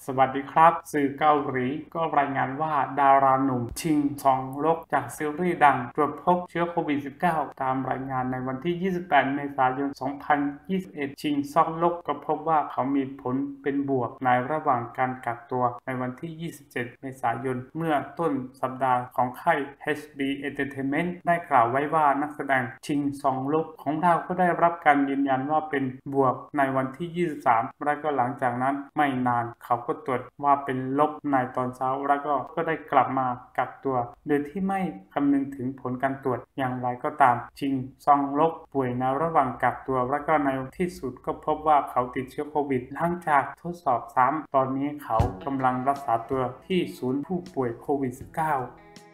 วัสดีครับสื่อเกาหลีก็รายงานว่าดาราหนุ่มชิงซองลกจากซีรีส์ดังตรวจพบเชื้อโควิด -19 ตามรายงานในวันที่ 28 เมษายน 2021 ชิงซองลกก็พบว่าเขามีผลเป็นบวกในระหว่างการกักตัวในวันที่ 27 เมษายน เมื่อต้นสัปดาห์ของค่าย HB Entertainment ได้กล่าวไว้ว่านักแสดงชิงซองลกของเราก็ได้รับการยืนยันว่าเป็นบวกในวันที่ 23 และก็หลังจากนั้นไม่นานเขาก็ตรวจว่าเป็นลบในตอนเช้าแล้วก็ได้กลับมากักตัวโดยที่ไม่คำนึงถึงผลการตรวจอย่างไรก็ตามชิงซองลกป่วยในระหว่างกักตัวและก็ในที่สุดก็พบว่าเขาติดเชื้อโควิดหลังจากทดสอบซ้ำตอนนี้เขากำลังรักษาตัวที่ศูนย์ผู้ป่วยโควิด -19